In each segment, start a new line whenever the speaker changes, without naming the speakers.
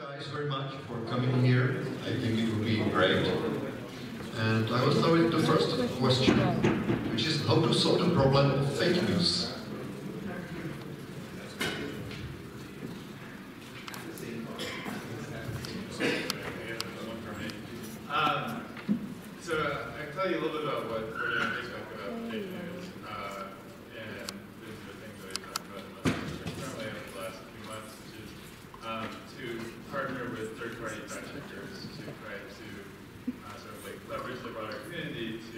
guys very much for coming here. I think it will be great. And I will start with the first question, which is how to solve the problem of fake news.
So I can tell you a little bit about what we're doing on Facebook about fake news, and these are the things that we talked about currently over the last few months, which is to partner with third-party fact checkers to try to sort of like leverage the broader community to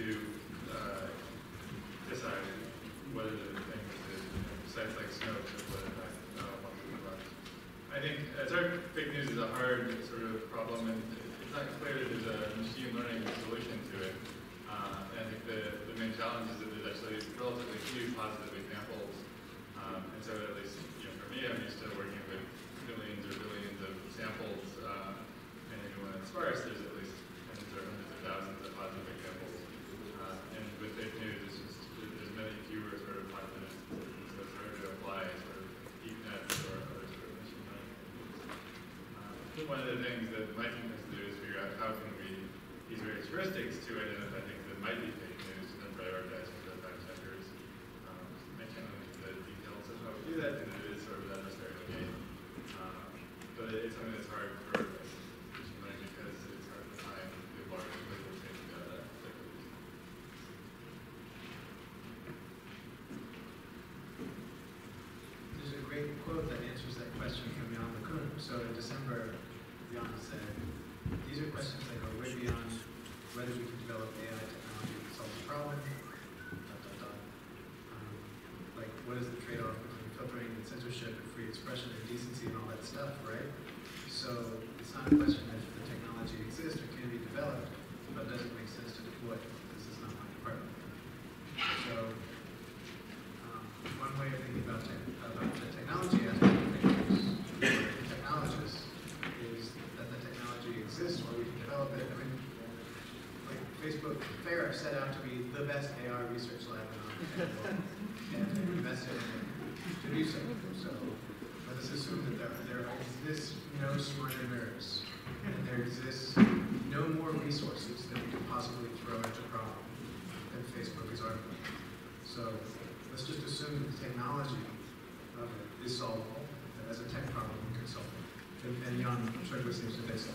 decide whether the things that sites like Snopes or whether or not want to be run. I think fake news is a hard sort of problem, and it's not clear that there's a machine learning solution to it. And I think the main challenge is that there's actually relatively few positive examples. And so at least for me, I'm used to working with millions or billions of samples. And even when it's sparse, there's at least tens or hundreds of thousands of positive examples. And with fake news, there's many fewer sort of positive instances. So it's harder to apply sort of deep nets or other sort of machine learning techniques. One of the things that my team has to do is figure out how can we use various heuristics to identify things that might be fake news and then prioritize for the fact checkers. I can't go into the details of how we do that because it is sort of an adversarial game. But it's something that's hard for machine learning because it's hard to find the large legal change data that we use.
There's a great quote that answers that question from Jan LeCun. So in December, Jan said, these are questions that go way beyond whether we can develop AI technology to solve the problem, like what is the trade-off between filtering and censorship and free expression and decency and all that stuff, right? So it's not a question of if the technology exists or can be developed, but does it make sense to deploy? This is not my department. So one way of thinking about the technology aspect of things, technologists, is that the technology exists or we can develop it. I mean, like Facebook Fair set out to be the best AR research lab in the world and invested in it to do so. So let us assume that there exists no smarter nerds and there exists no more resources that we could possibly throw at a problem than Facebook is arguing. So let's just assume that the technology of it is solvable, that as a tech problem we can solve it. And Jan Schwegler seems to think so.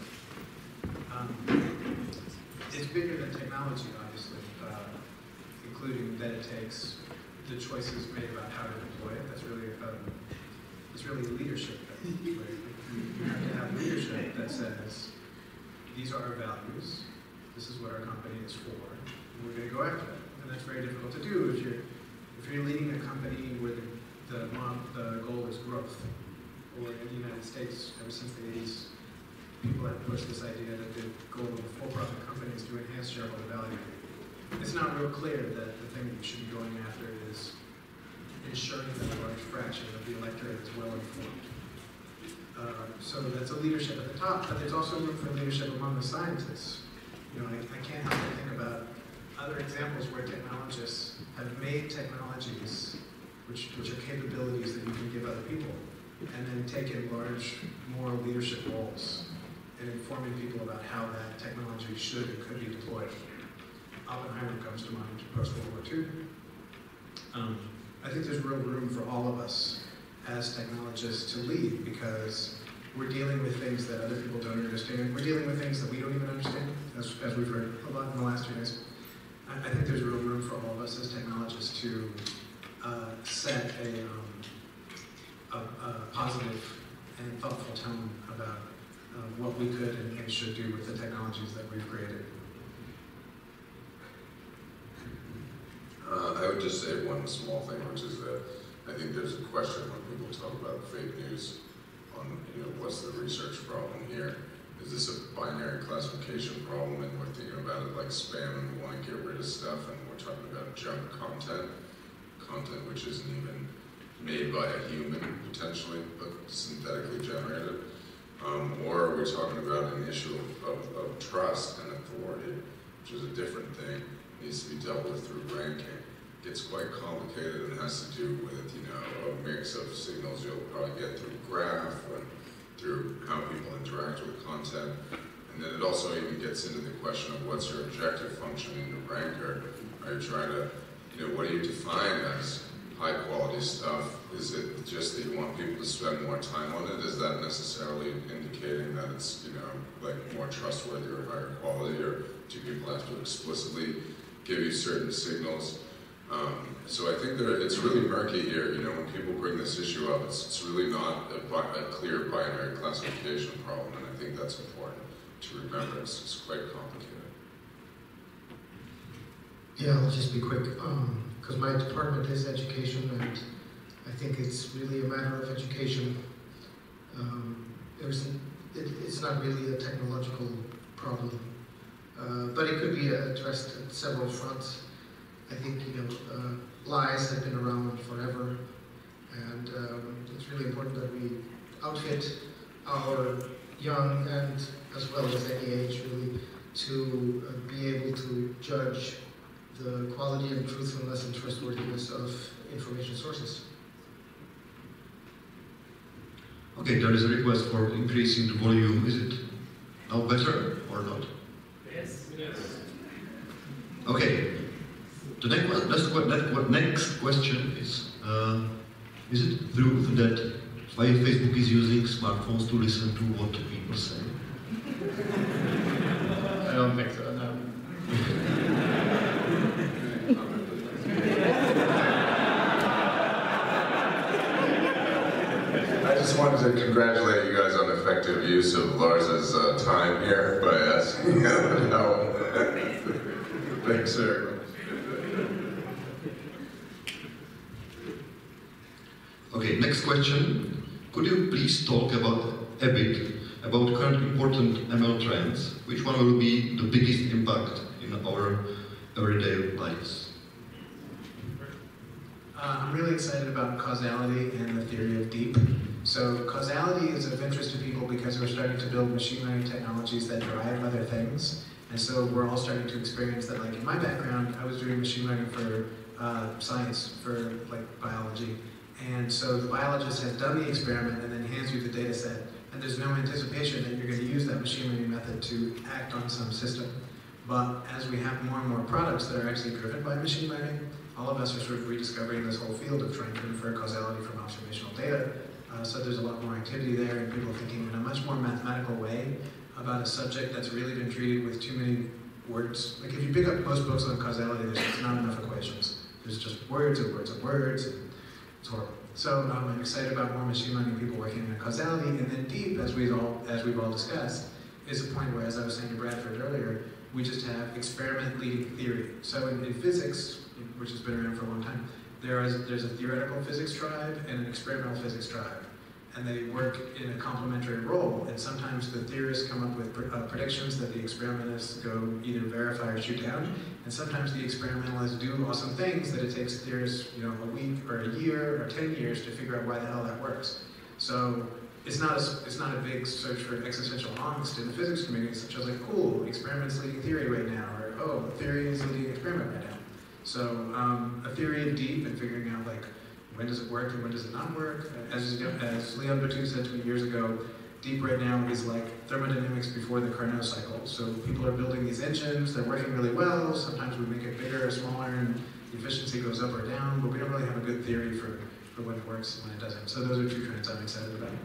It's bigger than technology, obviously, including that it takes the choices made about how to deploy it. That's really it's really leadership. You have to have leadership that says, these are our values, this is what our company is for, and we're going to go after it. And that's very difficult to do if you're leading a company where the goal is growth. Or in the United States, ever since the 80s, people have pushed this idea that the goal of a for-profit company is to enhance shareholder value. It's not real clear that the thing that you should be going after is ensuring that a large fraction of the electorate is well informed. So that's a leadership at the top, but there's also room for leadership among the scientists. I can't help but think about other examples where technologists have made technologies which are capabilities that you can give other people, and then taken large moral leadership roles in informing people about how that technology should and could be deployed. Oppenheimer comes to mind, post-World War II. I think there's real room for all of us as technologists to lead because we're dealing with things that other people don't understand. We're dealing with things that we don't even understand, as we've heard a lot in the last 2 days. I think there's real room for all of us as technologists to set a positive and thoughtful tone about what we could and should do with the technologies that we've created.
I would just say one small thing, which is that I think there's a question when people talk about fake news on, what's the research problem here? Is this a binary classification problem and we're thinking about it like spam and we want to get rid of stuff and we're talking about junk content which isn't even made by a human potentially, but synthetically generated? Or are we talking about an issue of trust and authority, which is a different thing, needs to be dealt with through ranking? It's quite complicated and has to do with, a mix of signals you'll probably get through graph and through how people interact with content. And then it also even gets into the question of what's your objective function in the ranker. Are you trying to, what do you define as high quality stuff? Is it just that you want people to spend more time on it? Is that necessarily indicating that it's, like more trustworthy or higher quality? Or do people have to explicitly give you certain signals? So I think it's really murky here. When people bring this issue up, it's really not a clear binary classification problem, and I think that's important to remember. It's quite complicated.
Yeah, I'll just be quick, because my department is education, and I think it's really a matter of education. It's not really a technological problem, but it could be addressed at several fronts. I think, lies have been around forever, and it's really important that we outfit our young and as well as any age really to be able to judge the quality and truthfulness and trustworthiness of information sources.
Okay, there is a request for increasing the volume. Is it now better or not?
Yes. Yes.
Okay. The next question is it true that why Facebook is using smartphones to listen to what people say?
I don't think so, no.
I just wanted to congratulate you guys on effective use of Lars's time here by asking him how. Thanks, sir.
Okay, next question. Could you please talk a bit about current important ML trends? Which one will be the biggest impact in our everyday lives?
I'm really excited about causality and the theory of deep. So causality is of interest to people because we're starting to build machine learning technologies that drive other things. And so we're all starting to experience that. Like in my background, I was doing machine learning for science, for like biology. And so the biologist has done the experiment and then hands you the data set. And there's no anticipation that you're going to use that machine learning method to act on some system. But as we have more and more products that are actually driven by machine learning, all of us are sort of rediscovering this whole field of trying to infer causality from observational data. So there's a lot more activity there and people thinking in a much more mathematical way about a subject that's really been treated with too many words. Like if you pick up most books on causality, there's just not enough equations. There's just words and words and words, and it's horrible. So I'm excited about more machine learning people working on causality, and then deep, as we've all discussed, is a point where, as I was saying to Bradford earlier, we just have experiment leading theory. So in physics, which has been around for a long time, there's a theoretical physics tribe and an experimental physics tribe. And they work in a complementary role, and sometimes the theorists come up with predictions that the experimentalists go either verify or shoot down, and sometimes the experimentalists do awesome things that it takes theorists, a week or a year or 10 years to figure out why the hell that works. So it's not a big search for existential angst in the physics community. It's just like, cool, experiments leading theory right now, or oh, theory is leading experiment right now. So a theory of deep and figuring out like, when does it work and when does it not work? As Leon Batou said to me years ago, deep right now is like thermodynamics before the Carnot cycle. So people are building these engines, they're working really well, sometimes we make it bigger or smaller and the efficiency goes up or down, but we don't really have a good theory for when it works and when it doesn't. So those are two trends I'm excited about.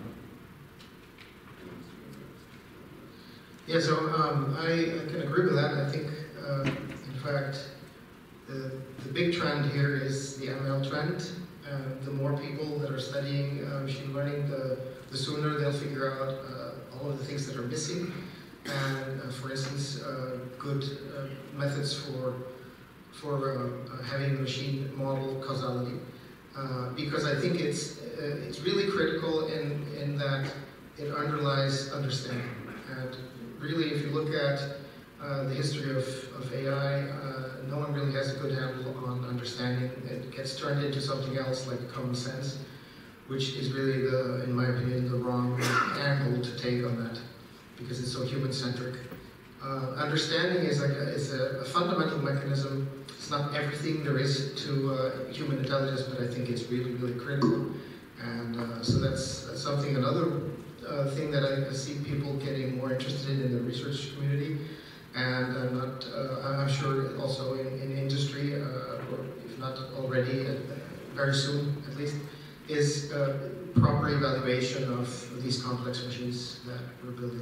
Yeah, so I can agree with that. I think, in fact, the big trend here is the ML trend. The more people that are studying machine learning, the sooner they'll figure out all of the things that are missing. And for instance, good methods for having a machine model causality. Because I think it's really critical in that it underlies understanding. And really, if you look at the history of AI, no one really has a good handle on understanding. It gets turned into something else like common sense, which is really, in my opinion, the wrong angle to take on that, because it's so human-centric. Understanding is like a fundamental mechanism. It's not everything there is to human intelligence, but I think it's really, really critical. And so that's something. Another thing that I see people getting more interested in the research community, and I'm sure also in industry, or if not already, very soon at least, is proper evaluation of these complex machines that we're building.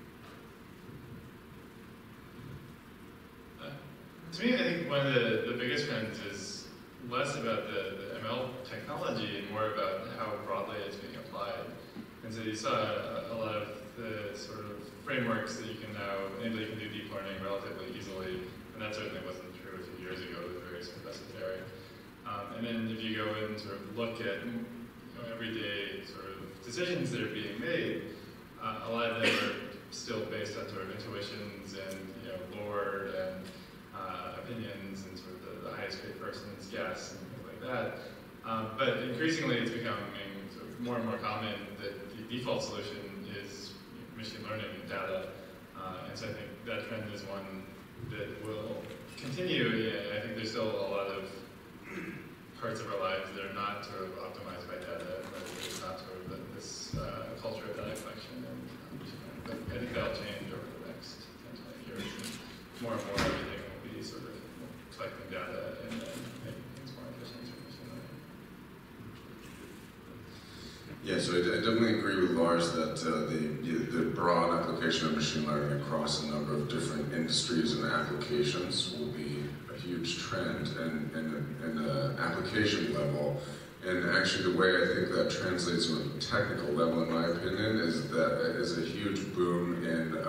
To me, I think one of the biggest trends is less about the ML technology and more about how broadly it's being applied. And so you saw a lot of the sort of frameworks that you can now enable you can do deep learning relatively easily, and that certainly wasn't true a few years ago. It was very simplistic. And then if you go and sort of look at everyday sort of decisions that are being made, a lot of them are still based on sort of intuitions and lore and opinions and sort of the highest grade person's guess and things like that. But increasingly it's becoming sort of more and more common that the default solution is machine learning and data. And so I think that trend is one that will continue. I think there's still a lot of parts of our lives that are not sort of optimized by data, but there's not sort of this culture of data collection. But I think that'll change over the next 10, 20 years. And more everything will be sort of collecting data and then making things more efficient through machine learning.
Yeah, so I definitely agree with Lars that the broad application of machine learning across a number of different industries and applications will be a huge trend in the application level. And actually the way I think that translates to a technical level, in my opinion, is that is a huge boom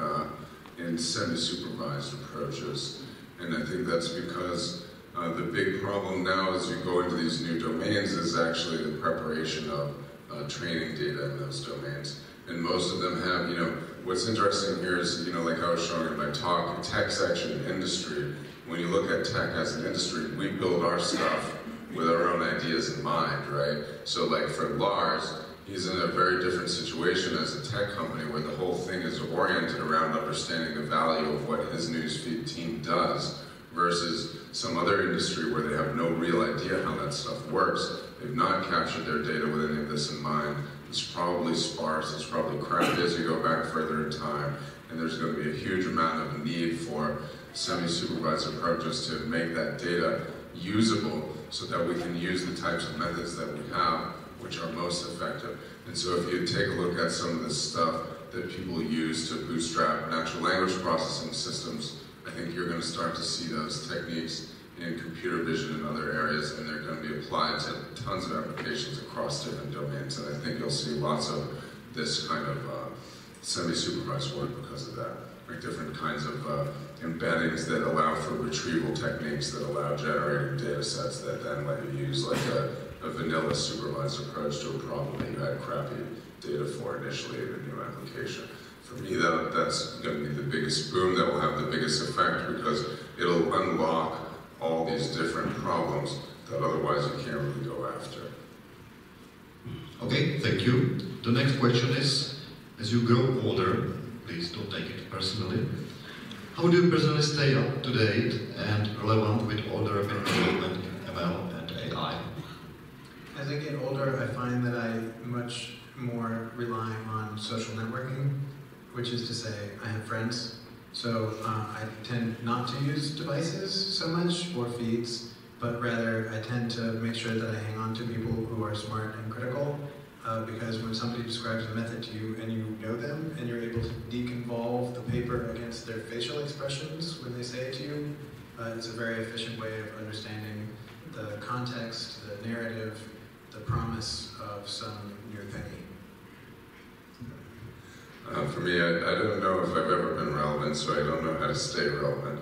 in semi-supervised approaches. And I think that's because the big problem now as you go into these new domains is actually the preparation of training data in those domains. And most of them have, what's interesting here is, like I was showing in my talk, tech section in industry, when you look at tech as an industry, we build our stuff with our own ideas in mind, right? So like for Lars, he's in a very different situation as a tech company where the whole thing is oriented around understanding the value of what his newsfeed team does versus some other industry where they have no real idea how that stuff works. They've not captured their data with any of this in mind. It's probably sparse, it's probably crappy as you go back further in time, and there's going to be a huge amount of need for semi-supervised approaches to make that data usable so that we can use the types of methods that we have which are most effective. And so if you take a look at some of the stuff that people use to bootstrap natural language processing systems, I think you're going to start to see those techniques in computer vision and other areas, and they're going to be applied to tons of applications across different domains. And I think you'll see lots of this kind of semi-supervised work because of that. Like different kinds of embeddings that allow for retrieval techniques that allow generating data sets that then let you use like a vanilla supervised approach to a problem that you had crappy data for initially in a new application. For me, that's going to be the biggest boom that will have the biggest effect because it'll unlock all these different problems that otherwise you can't really go after.
Okay, thank you. The next question is, as you grow older, please don't take it personally, how do you personally stay up to date and relevant with all the rapid development in ML and AI?
As I get older, I find that I'm much more relying on social networking, which is to say, I have friends. So I tend not to use devices so much or feeds, but rather I tend to make sure that I hang on to people who are smart and critical, because when somebody describes a method to you and you know them and you're able to deconvolve the paper against their facial expressions when they say it to you, it's a very efficient way of understanding the context, the narrative, the promise of some new thingy.
For me, I don't know if I've ever been relevant, so I don't know how to stay relevant.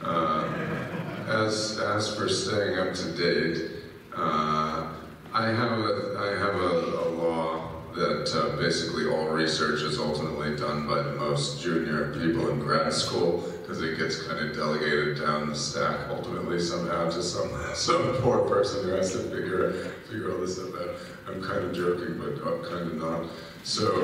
As for staying up to date, I have a law that basically all research is ultimately done by the most junior people in grad school, because it gets kind of delegated down the stack ultimately somehow to some poor person who has to figure all this stuff out. I'm kind of joking, but kind of not. So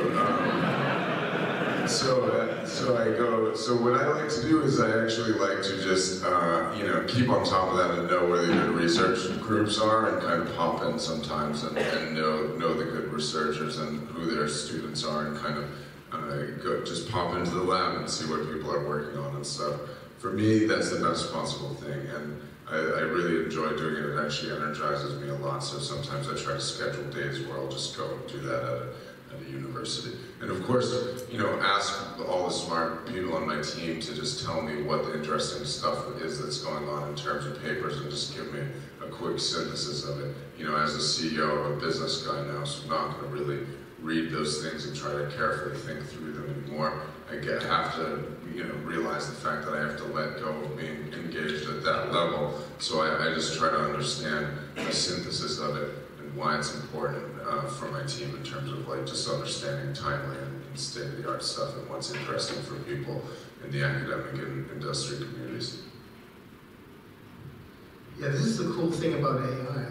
what I like to do is I actually like to just, keep on top of that and know where the good research groups are and kind of pop in sometimes and know the good researchers and who their students are and kind of just pop into the lab and see what people are working on and stuff. For me, that's the best possible thing, and I really enjoy doing it. It actually energizes me a lot, so sometimes I try to schedule days where I'll just go and do that at a university. And of course, ask all the smart people on my team to just tell me what the interesting stuff is that's going on in terms of papers and just give me a quick synthesis of it. As a CEO, I'm a business guy now, so I'm not going to really read those things and try to carefully think through them anymore. I have to, realize the fact that I have to let go of being engaged at that level. So I just try to understand the synthesis of it and why it's important for my team in terms of just understanding timely and state-of-the-art stuff and what's interesting for people in the academic and industry communities.
Yeah, this is the cool thing about AI.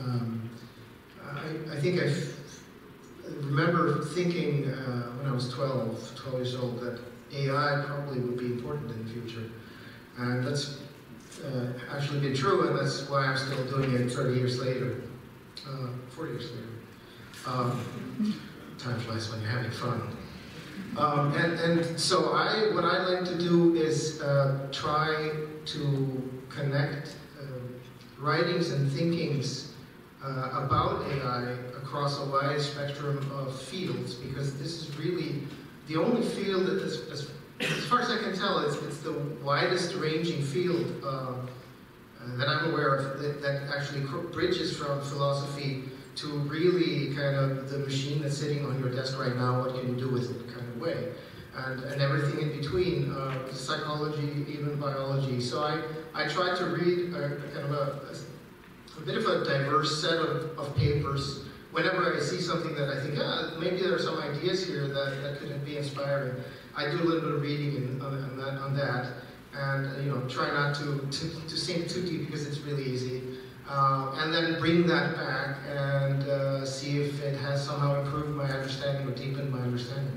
I think I remember thinking when I was 12 years old that AI probably would be important in the future. And that's actually been true, and that's why I'm still doing it 30 years later, 40 years later. Time flies when you're having fun. And so what I like to do is try to connect writings and thinkings about AI across a wide spectrum of fields, because this is really the only field that, as far as I can tell, it's the widest ranging field that I'm aware of that actually bridges from philosophy to really kind of the machine that's sitting on your desk right now, what can you do with it kind of way. And everything in between, psychology, even biology. So I try to read kind of a bit of a diverse set of papers whenever I see something that I think, maybe there are some ideas here that could be inspiring. I do a little bit of reading on that, and try not to sink too deep because it's really easy. And then bring that back and see if it has somehow improved my understanding or deepened my understanding.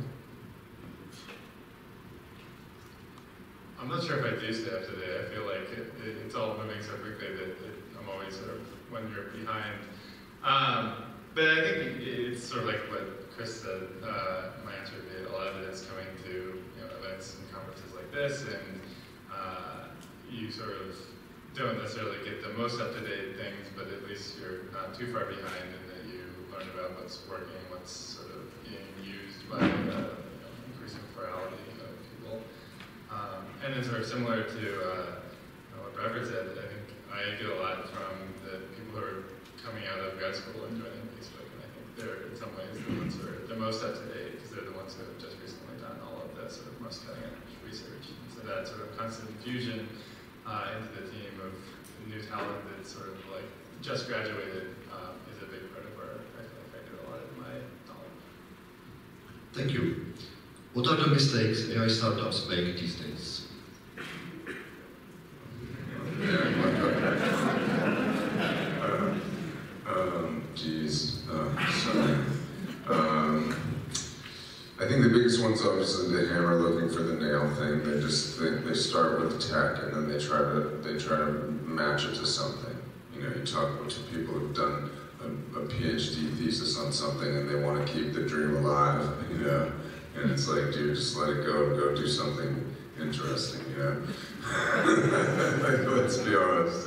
I'm not sure if I do stay up to date. I feel like it's all moving so quickly that I'm always sort of when you're behind. But I think it's sort of like what Chris said. My answer would be a lot of it is coming to events and conferences like this, and you sort of don't necessarily get the most up-to-date things, but at least you're not too far behind, and that you learn about what's working, what's sort of being used by increasing plurality of people. And then sort of similar to what Bradford said, I think I get a lot from the people who are coming out of grad school and joining Facebook, and I think they're in some ways the ones who are the most up-to-date, because they're the ones who have just recently done all of the sort of most cutting-edge research. And so that sort of constant infusion into the team of new talent that's sort of like just graduated is a big part of where I feel like I do a lot of my knowledge.
Thank you. What are the mistakes AI startups make these days?
I think the biggest one's obviously the hammer looking for the nail thing. They just they start with the tech and then they try to match it to something. You talk to people who've done a PhD thesis on something and they want to keep the dream alive. And it's like, dude, just let it go and go do something interesting. Let's be honest.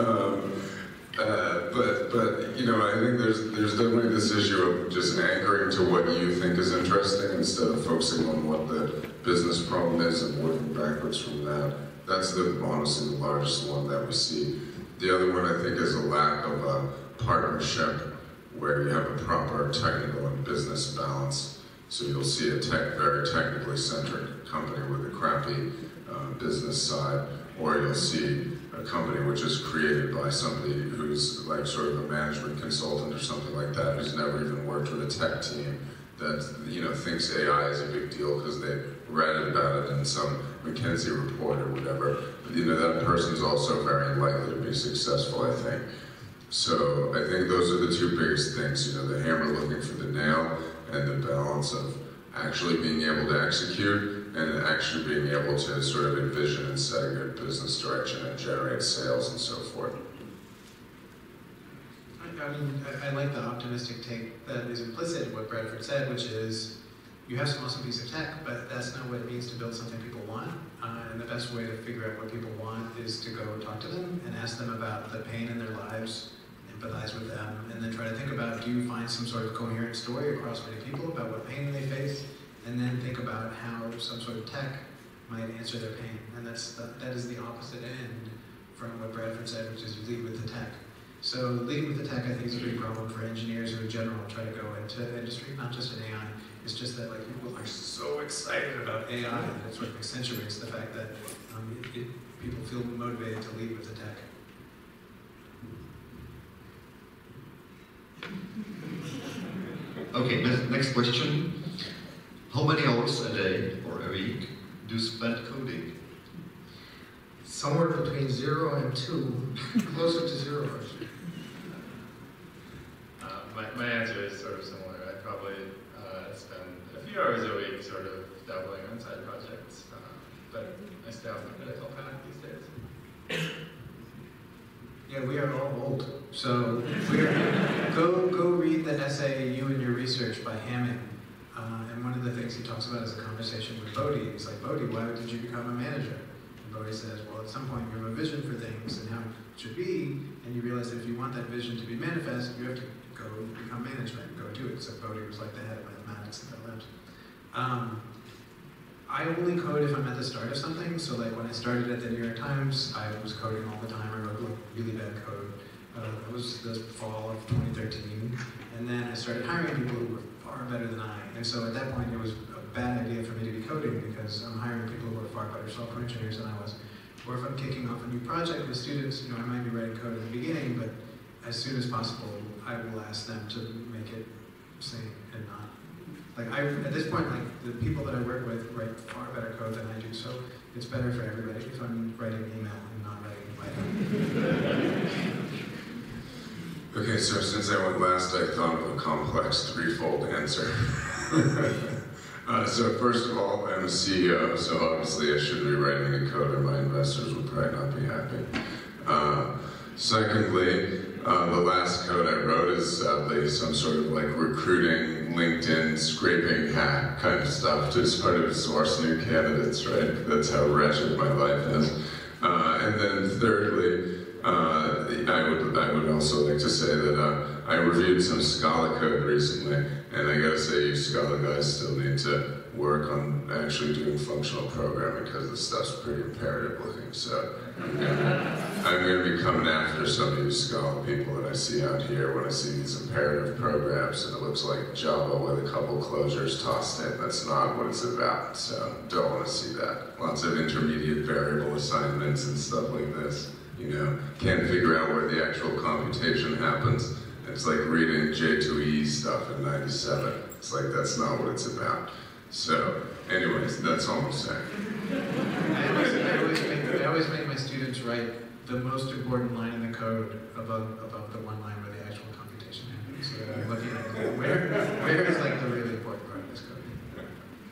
I think there's definitely this issue of just anchoring to what you think is interesting instead of focusing on what the business problem is and working backwards from that. That's honestly the largest one that we see. The other one I think is a lack of a partnership where you have a proper technical and business balance. So you'll see a very technically centric company with a crappy business side, or you'll see a company which is created by somebody who's like sort of a management consultant or something like that, who's never even worked with a tech team, that, you know, thinks AI is a big deal because they read about it in some McKinsey report or whatever. But, you know, that person's also very likely to be successful, I think. So I think those are the two biggest things, you know, the hammer looking for the nail and the balance of actually being able to execute and actually being able to sort of envision and set a good business direction and generate sales and so forth.
I mean, I like the optimistic take that is implicit in what Bradford said, which is you have some awesome piece of tech, but that's not what it means to build something people want. And the best way to figure out what people want is to go talk to them and ask them about the pain in their lives, empathize with them, and then try to think about, do you find some sort of coherent story across many people about what pain they face, and then think about how some sort of tech might answer their pain. And that is the opposite end from what Bradford said, which is you lead with the tech. So leading with the tech, I think, is a big problem for engineers who in general try to go into industry, not just in AI. It's just that like people are so excited about AI that it sort of accentuates the fact that people feel motivated to lead with the tech.
Okay, next question. How many hours a day or a week do you spend coding?
Somewhere between 0 and 2, closer to 0 actually.
My answer is sort of similar. I probably spend a few hours a week sort of dabbling on side projects, but I stay off my critical path these days.
Yeah, we are all old. So go read the essay, You and Your Research by Hamming. And one of the things he talks about is a conversation with Bodhi. He's like, Bodhi, why did you become a manager? And Bodhi says, well, at some point you have a vision for things and how it should be, and you realize that if you want that vision to be manifest, you have to go become management and go do it. So Bodhi was like the head of mathematics at that labs. I only code if I'm at the start of something. So like when I started at the New York Times, I was coding all the time. I wrote like really bad code. It was the fall of 2013. And then I started hiring people who were far better than I. And so at that point, it was a bad idea for me to be coding because I'm hiring people who are far better software engineers than I was. Or if I'm kicking off a new project with students, you know, I might be writing code at the beginning, but as soon as possible, I will ask them to make it sing and not. Like at this point, like the people that I work with write far better code than I do, so it's better for everybody if I'm writing an email and not writing Python.
Okay, so since I went last, I thought of a complex threefold answer. So first of all, I'm a CEO, so obviously I shouldn't be writing any code or my investors would probably not be happy. Secondly, the last code I wrote is sadly some sort of like recruiting, LinkedIn, scraping hack kind of stuff to sort of source new candidates, right? That's how wretched my life is. And then thirdly, I would also like to say that I reviewed some Scala code recently, and I gotta say you Scala guys still need to work on actually doing functional programming because the stuff's pretty imperative looking. So I'm gonna be coming after some of you Scala people that I see out here when I see these imperative programs and it looks like Java with a couple closures tossed in. That's not what it's about, so don't want to see that. Lots of intermediate variable assignments and stuff like this. You know, can't figure out where the actual computation happens. It's like reading J2E stuff in 97. It's like, that's not what it's about. So, anyways, that's all I'm saying.
I always make my students write the most important line in the code above the one line where the actual computation happens. So that I'm looking at where is like the really important part of this code.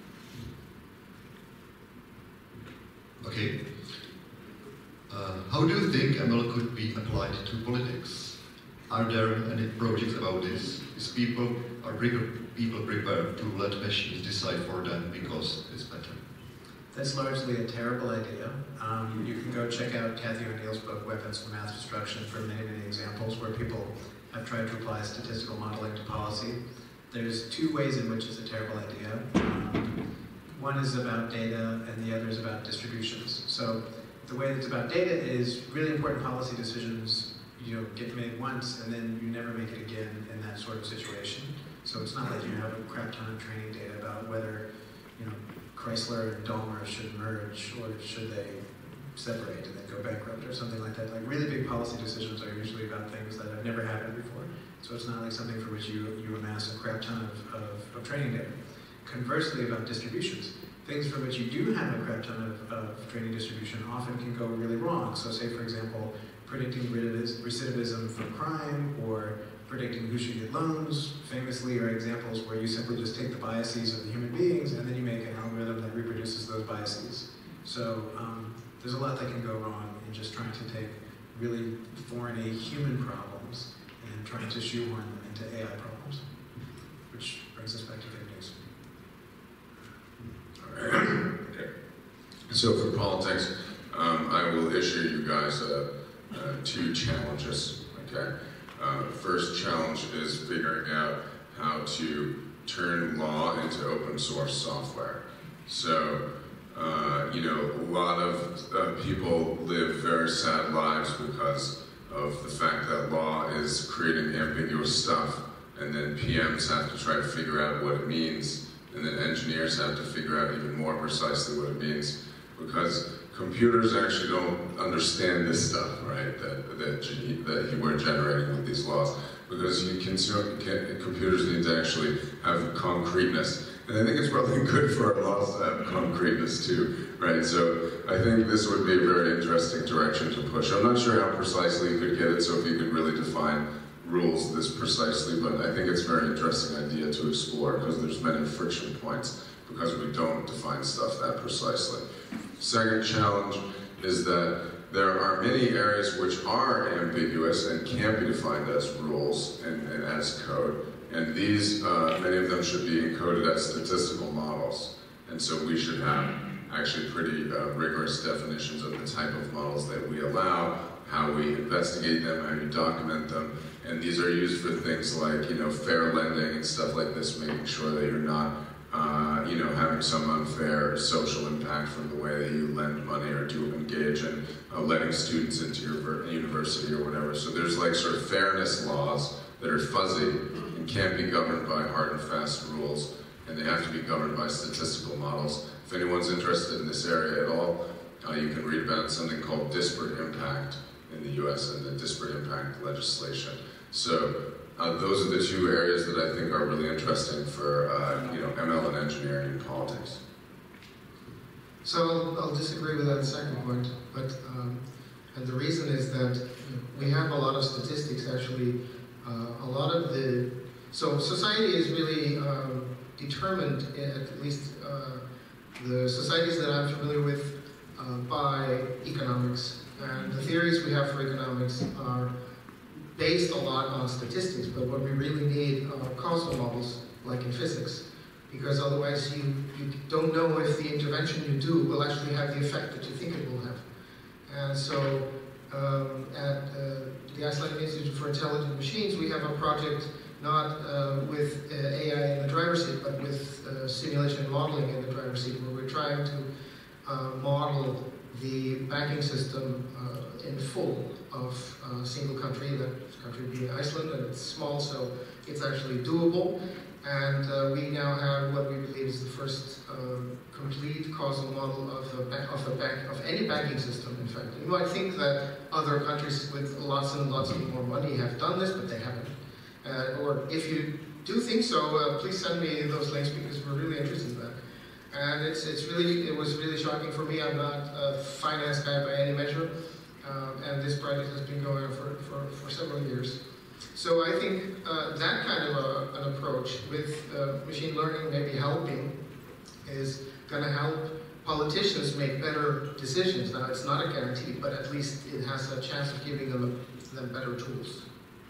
Okay. How do you think ML could be applied to politics? Are there any projects about this? Are people prepared to let machines decide for them because it's better?
That's largely a terrible idea. You can go check out Cathy O'Neill's book, Weapons for Math Destruction, for many, many examples where people have tried to apply statistical modeling to policy. There's two ways in which it's a terrible idea. One is about data and the other is about distributions. So the way that's about data is really important policy decisions, you know, get made once and then you never make it again in that sort of situation. So it's not like you have a crap ton of training data about whether, you know, Chrysler and Dahmer should merge or should they separate and then go bankrupt or something like that. Like really big policy decisions are usually about things that have never happened before. So it's not like something for which you amass a crap ton of training data. Conversely, about distributions, things for which you do have a crap ton of training distribution often can go really wrong. So say, for example, predicting recidivism from crime or predicting who should get loans, famously, are examples where you simply just take the biases of the human beings and then you make an algorithm that reproduces those biases. So there's a lot that can go wrong in just trying to take really thorny human problems and trying to shoehorn them into AI problems, which brings us back to fake news.
All right. Okay. So for politics, I will issue you guys 2 challenges. Okay. First challenge is figuring out how to turn law into open source software. So, you know, a lot of people live very sad lives because of the fact that law is creating ambiguous stuff, and then PMs have to try to figure out what it means, and then engineers have to figure out even more precisely what it means, because computers actually don't understand this stuff, right, that we're generating with these laws, because computers need to actually have concreteness. And I think it's probably good for our laws to have concreteness too, right? So I think this would be a very interesting direction to push. I'm not sure how precisely you could get it, so if you could really define rules this precisely, but I think it's a very interesting idea to explore because there's many friction points because we don't define stuff that precisely. Second challenge is that there are many areas which are ambiguous and can't be defined as rules and as code. And these, many of them should be encoded as statistical models. And so we should have actually pretty rigorous definitions of the type of models that we allow, how we investigate them, how we document them. And these are used for things like, you know, fair lending and stuff like this, making sure that you're not you know, having some unfair social impact from the way that you lend money or do engage in letting students into your university or whatever. So there's like sort of fairness laws that are fuzzy and can't be governed by hard and fast rules, and they have to be governed by statistical models. If anyone's interested in this area at all, you can read about something called disparate impact in the US and the disparate impact legislation. So those are the 2 areas that I think are really interesting for you know, ML and engineering and politics.
So I'll disagree with that second point, but and the reason is that we have a lot of statistics actually. A lot of so society is really determined, at least the societies that I'm familiar with, by economics. And the theories we have for economics are based a lot on statistics, but what we really need are causal models, like in physics, because otherwise you don't know if the intervention you do will actually have the effect that you think it will have. And so at the Icelandic Institute for Intelligent Machines, we have a project not with AI in the driver's seat, but with simulation and modeling in the driver's seat, where we're trying to model the banking system in full of a single country, that country being Iceland, and it's small, so it's actually doable. And we now have what we believe is the first complete causal model of any banking system, in fact. You might think that other countries with lots and lots of more money have done this, but they haven't. Or if you do think so, please send me those links because we're really interested in that. And it was really shocking for me. I'm not a finance guy by any measure, and this project has been going on for several years. So I think that kind of an approach with machine learning maybe helping is going to help politicians make better decisions. Now it's not a guarantee, but at least it has a chance of giving them better tools.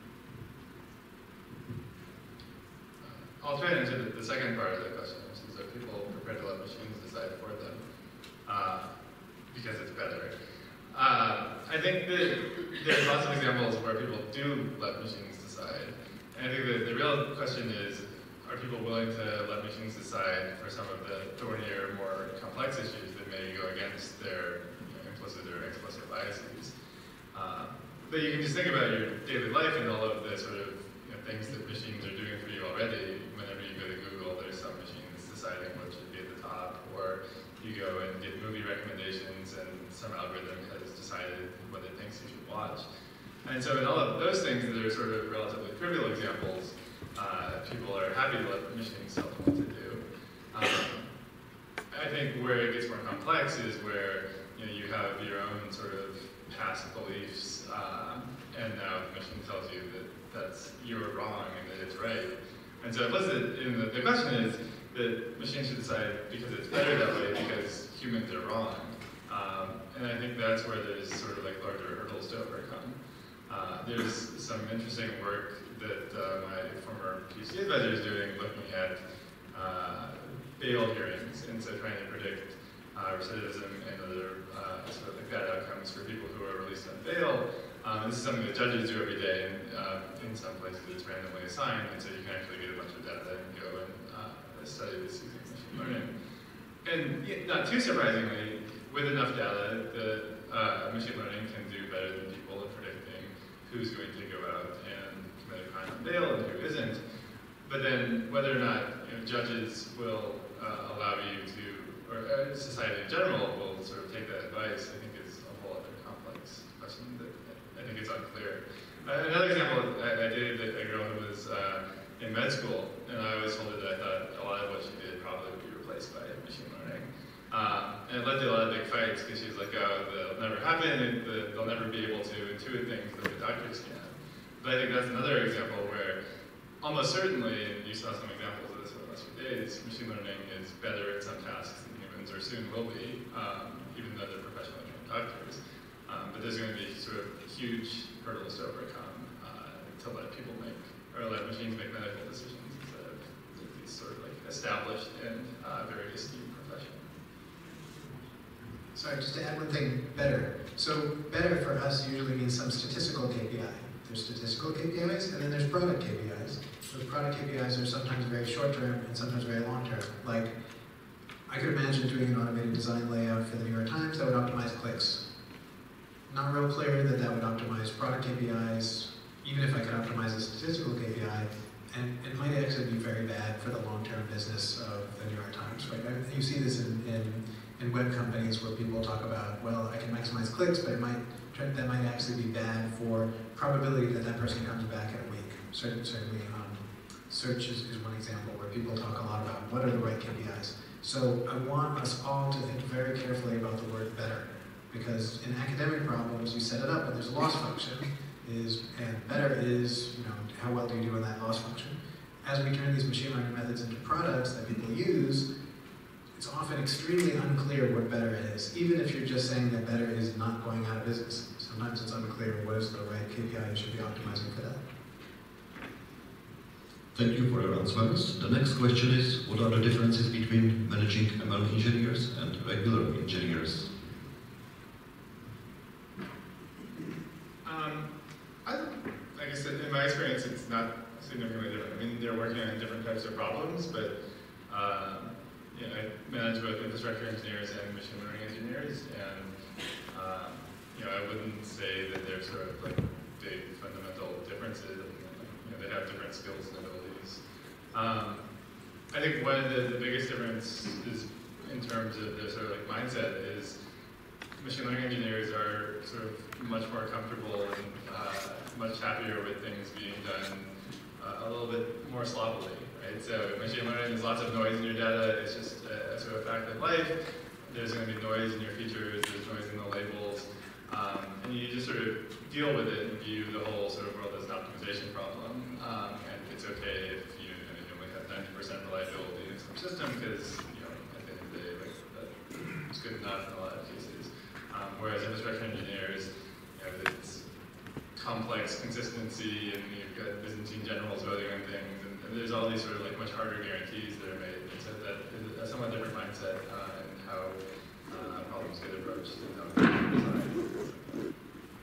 I'll try to answer the second part of the question, which is, are people prepared to let machines decide for them? Because it's better. I think that there's lots of examples where people do let machines decide. And I think that the real question is, are people willing to let machines decide for some of the thornier, more complex issues that may go against their implicit or explicit biases? But you can just think about your daily life and all of the sort of things that machines are doing for you already. Whenever you go to Google, there's some machine that's deciding what should be at the top, or you go and get movie recommendations and some algorithm has decided what it thinks you should watch. And so in all of those things that are sort of relatively trivial examples, people are happy to let machines tell them what to do. I think where it gets more complex is where you have your own sort of past beliefs, and now the machine tells you that you're wrong and that it's right. And so the question is that machines should decide because it's better that way because humans are wrong. And I think that's where there's sort of like larger hurdles to overcome. There's some interesting work that my former PhD advisor is doing looking at bail hearings, and so trying to predict recidivism and other sort of like bad outcomes for people who are released on bail. This is something that judges do every day, and in some places it's randomly assigned, and so you can actually get a bunch of data and go and study this using machine learning. And not too surprisingly, with enough data, the machine learning can do better than people at predicting who's going to go out and commit a crime on bail and who isn't. But then whether or not judges will allow you to, or society in general will sort of take that advice, I think is a whole other complex question that I think is unclear. Another example, I dated a girl who was in med school, and I always told her that I thought a lot of what she did probably would be replaced by machine learning. And it led to a lot of big fights because she was like, oh, that'll never happen, and they'll never be able to intuit things that the doctors can. But I think that's another example where almost certainly, and you saw some examples of this over the last few days, machine learning is better at some tasks than humans, or soon will be, even though they're professionally trained doctors. But there's going to be sort of huge hurdles to overcome to let people make, or let machines make medical decisions instead of these sort of like established and very esteemed profession.
Sorry, just to add one thing, better. So better for us usually means some statistical KPI. There's statistical KPIs, and then there's product KPIs. Those product KPIs are sometimes very short-term and sometimes very long-term. Like, I could imagine doing an automated design layout for the New York Times that would optimize clicks. Not real clear that that would optimize product KPIs, even if I could optimize a statistical KPI, and it might actually be very bad for the long-term business of the New York Times, right? You see this in web companies where people talk about, well, I can maximize clicks, but that might actually be bad for probability that that person comes back in a week. Certainly, search is one example where people talk a lot about what are the right KPIs. So I want us all to think very carefully about the word better, because in academic problems, you set it up and there's a loss function, and better is, how well do you do in that loss function. As we turn these machine learning methods into products that people use, it's often extremely unclear what better is, even if you're just saying that better is not going out of business. Sometimes it's unclear what is the right KPI you should be optimizing for that.
Thank you for your answers. The next question is, what are the differences between managing ML engineers and regular engineers?
I guess in my experience, it's not significantly different. I mean, they're working on different types of problems, but I manage both infrastructure engineers and machine learning engineers, and I wouldn't say that there's sort of like big fundamental differences. They have different skills and abilities. I think one of the biggest difference is in terms of their sort of like mindset is machine learning engineers are sort of much more comfortable and much happier with things being done a little bit more sloppily, right? So machine learning, there's lots of noise in your data. It's just a sort of fact of life. There's going to be noise in your features. There's noise in the labels. And you just sort of deal with it and view the whole sort of world as an optimization problem. And it's okay if you only have 90% reliability in some system because, at the end of the day, it's good enough in a lot of cases. Whereas infrastructure engineers, it's complex consistency, and you've got Byzantine generals voting on things, and there's all these sort of like much harder guarantees that are made. And so that is a somewhat different mindset in how problems get approached and how they're designed.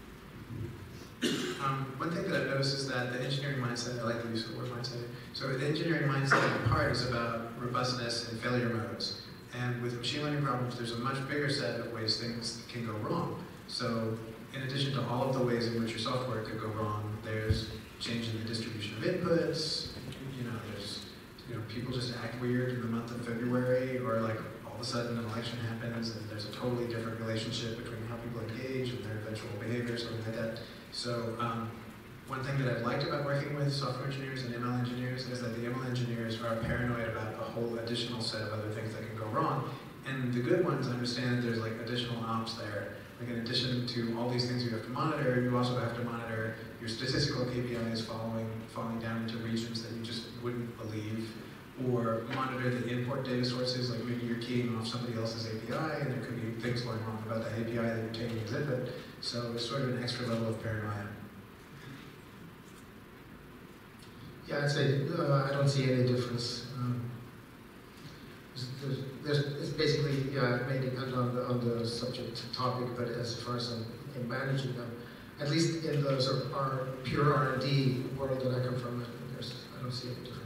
One thing that I've noticed is that the engineering mindset, I like the use of the word mindset. So the engineering mindset in part is about robustness and failure modes. And with machine learning problems, there's a much bigger set of ways things can go wrong. So in addition to all of the ways in which your software could go wrong, there's change in the distribution of inputs, there's people just act weird in the month of February, or like all of a sudden an election happens and there's a totally different relationship between how people engage and their eventual behavior, something like that. So one thing that I've liked about working with software engineers and ML engineers is that the ML engineers are paranoid about a whole additional set of other things that can go wrong. And the good ones understand that there's like additional ops there. Like in addition to all these things you have to monitor, you also have to monitor your statistical KPIs falling down into regions that you just wouldn't believe, or monitor the import data sources, like maybe you're keying off somebody else's API and there could be things going wrong about that API that you're taking as input. So it's sort of an extra level of paranoia.
Yeah, I'd say I don't see any difference. It's basically, yeah, it may depend on the subject topic, but as far as in managing them, at least in the sort of our pure R&D world that I come from, I don't see any difference.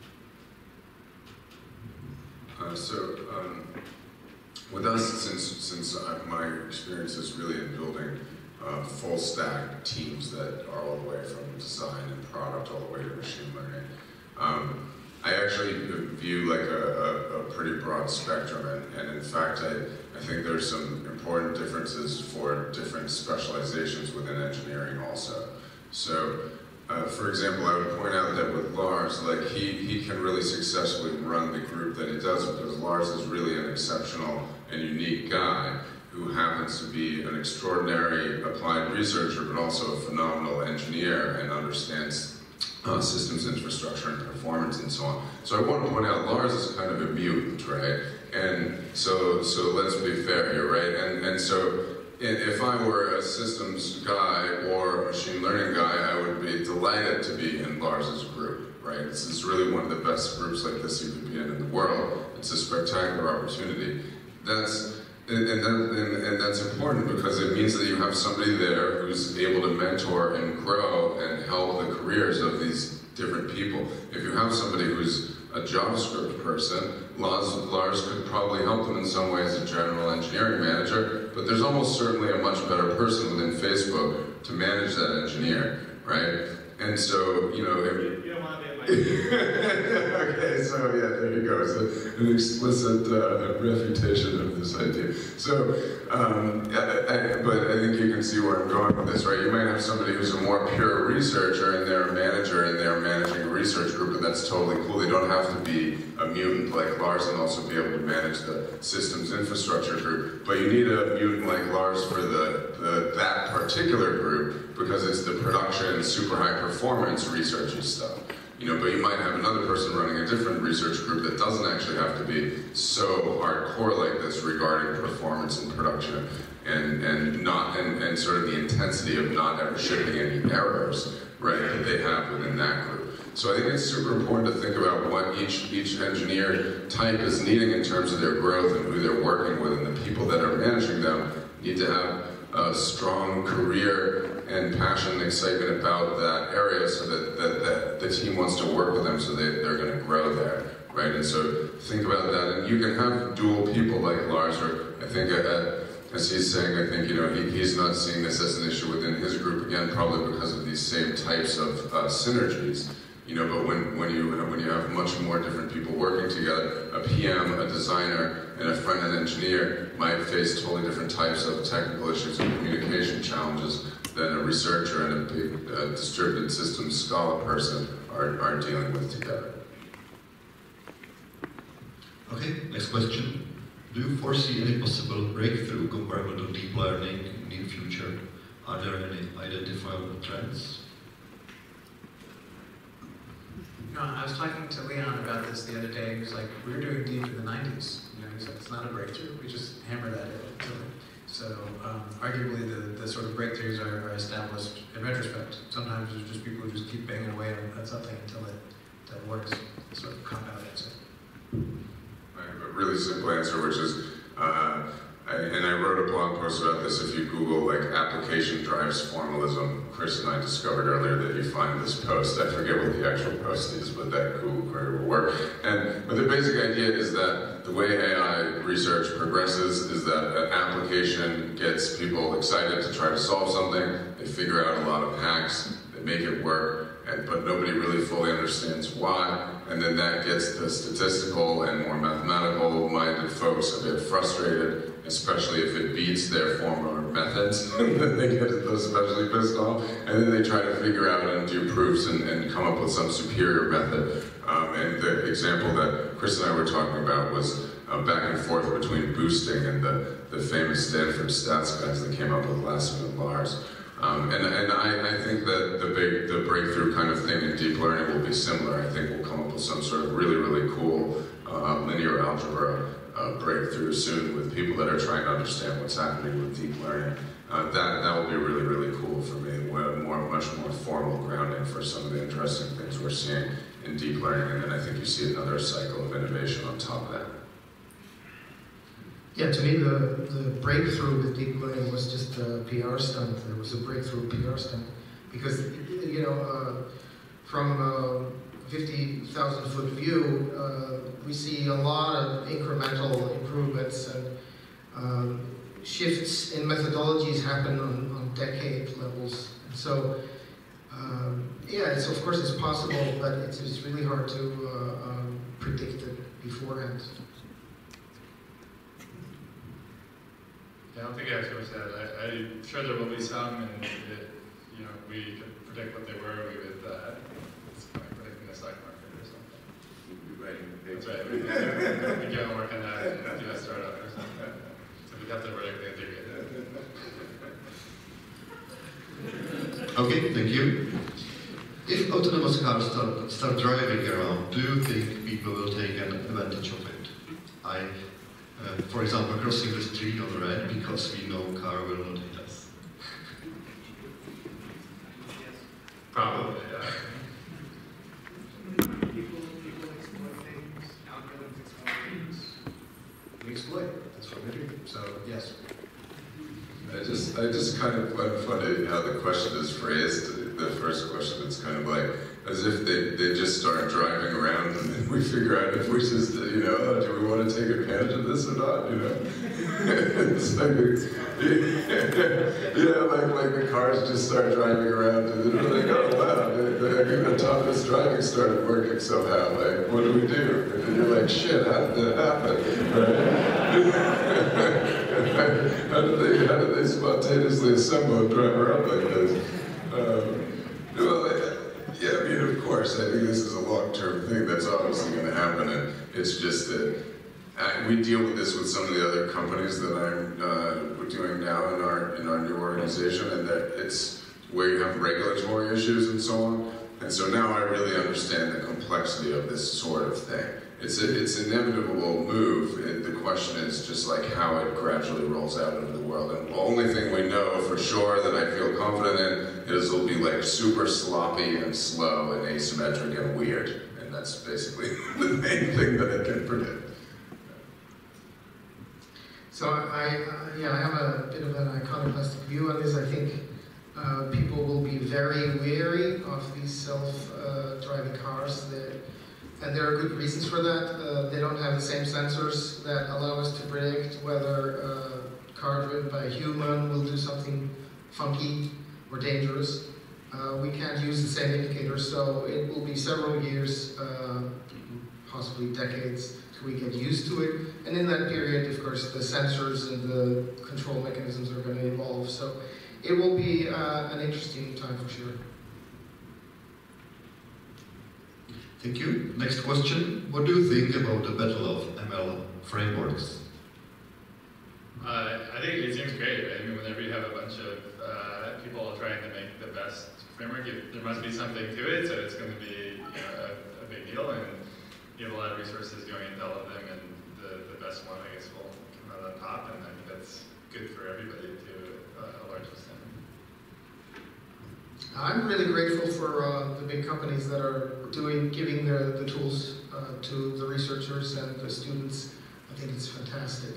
With us, since my experience is really in building full stack teams that are all the way from design and product all the way to machine learning, I actually view like a pretty broad spectrum, and in fact I think there's some important differences for different specializations within engineering also. So for example, I would point out that with Lars, like he can really successfully run the group that he does, because Lars is really an exceptional and unique guy who happens to be an extraordinary applied researcher, but also a phenomenal engineer and understands systems infrastructure and performance and so on. So I want to point out Lars is kind of a mutant, right? And so let's be fair here, right? And so if I were a systems guy or a machine learning guy, I would be delighted to be in Lars's group, right? It's really one of the best groups like this you could be in the world. It's a spectacular opportunity. That's important because it means that you have somebody there who's able to mentor and grow and help the careers of these different people. If you have somebody who's a JavaScript person, Lars could probably help them in some way as a general engineering manager, but there's almost certainly a much better person within Facebook to manage that engineer, right? And so, you know,
You don't want to be in my
okay, so yeah, there you go. So an explicit refutation of this idea. So, but I think you can see where I'm going with this, right? You might have somebody who's a more pure researcher and they're a manager and they're managing a research group, and that's totally cool. They don't have to be a mutant like Lars and also be able to manage the systems infrastructure group. But you need a mutant like Lars for that particular group, because it's the production, super high performance researchy stuff. You know, but you might have another person running a different research group that doesn't actually have to be so hardcore like this regarding performance and production and sort of the intensity of not ever shipping any errors, right, that they have within that group. So I think it's super important to think about what each engineer type is needing in terms of their growth and who they're working with, and the people that are managing them need to have a strong career and passion and excitement about that area, so that the team wants to work with them, so they're going to grow there, right? And so think about that, and you can have dual people like Lars, or I think as he's saying, I think, you know, he's not seeing this as an issue within his group, again, probably because of these same types of synergies. You know, but when you have much more different people working together, a PM, a designer, and a front-end engineer might face totally different types of technical issues and communication challenges than a researcher and a big distributed systems Scala person are dealing with together.
Okay, next question. Do you foresee any possible breakthrough comparable to deep learning in the near future? Are there any identifiable trends?
No, I was talking to Leon about this the other day. He was like, we were doing deep in the 90s. You know, he said, it's not a breakthrough. We just hammer that in. So arguably the sort of breakthroughs are established in retrospect. Sometimes there's just people who just keep banging away on something until it works. Sort of cop out answer.
A really simple answer, which is, and I wrote a blog post about this. If you Google like application drives formalism, Chris and I discovered earlier that you find this post. I forget what the actual post is, but that Google query will work. But the basic idea is that the way AI research progresses is that an application gets people excited to try to solve something. They figure out a lot of hacks that make it work, but nobody really fully understands why. And then that gets the statistical and more mathematical-minded folks a bit frustrated, especially if it beats their former methods. Then they get especially pissed off, and then they try to figure out and do proofs and come up with some superior method. And the example that Chris and I were talking about was back and forth between boosting and the famous Stanford stats guys that came up with last-minute Lars. And I think that the breakthrough kind of thing in deep learning will be similar. I think we'll come up with some sort of really, really cool linear algebra breakthrough soon with people that are trying to understand what's happening with deep learning. That will be really, really cool for me. Much more formal grounding for some of the interesting things we're seeing in deep learning, and then I think you see another cycle of innovation on top of that.
Yeah, to me, the breakthrough with deep learning was just a PR stunt. There was a breakthrough PR stunt. Because, you know, from a 50,000-foot view, we see a lot of incremental improvements and shifts in methodologies happen on decade levels. And so, yeah, of course it's possible, but it's really hard to predict it beforehand.
Yeah, I don't think I actually said. I'm sure there will be some, and you know, we could predict what they were. We would, it's like predicting the stock market or something.
We'd be writing the
That's
paper.
right. We go and work on that and do a startup or something. So we'd have to predict the theory.
Okay, thank you. If autonomous cars start driving around, do you think people will take an advantage of it? For example, crossing the street on red because we know car will not hit us.
Probably, yeah.
People exploit things, algorithms exploit things. We exploit, that's what we do. So, yes.
I just kind of find funny how the question is phrased. The first question, it's kind of like as if they just start driving around and then we figure out if we just, you know, oh, do we want to take advantage of this or not, you know? It's like, yeah, like the cars just start driving around and then we're like, oh wow, the autonomous driving started working somehow, like, what do we do? And then you're like, shit, how did that happen, right? How did they spontaneously assemble and drive her up like this? Well, yeah, I mean, of course, I think this is a long-term thing that's obviously going to happen, and it's just that we deal with this with some of the other companies that we're doing now in our new organization, and that it's where you have regulatory issues and so on. And so now I really understand the complexity of this sort of thing. It's an inevitable move. The question is just like how it gradually rolls out into the world. And the only thing we know for sure that I feel confident in is it'll be like super sloppy and slow and asymmetric and weird. And that's basically the main thing that I can predict. So
I have a bit of an iconoclastic view on this. I think people will be very wary of these self-driving cars. And there are good reasons for that. They don't have the same sensors that allow us to predict whether a car driven by a human will do something funky or dangerous. We can't use the same indicators, so it will be several years, possibly decades, till we get used to it. And in that period, of course, the sensors and the control mechanisms are going to evolve. So it will be an interesting time for sure.
Thank you. Next question. What do you think about the battle of ML frameworks?
I think it seems great. Right? I mean, whenever you have a bunch of people trying to make the best framework, there must be something to it, so it's going to be a big deal, and you have a lot of resources going into all of them, and the best one, I guess, will come out on top, and I think that's good for everybody to a large extent.
I'm really grateful for the big companies that are giving the tools to the researchers and the students. I think it's fantastic.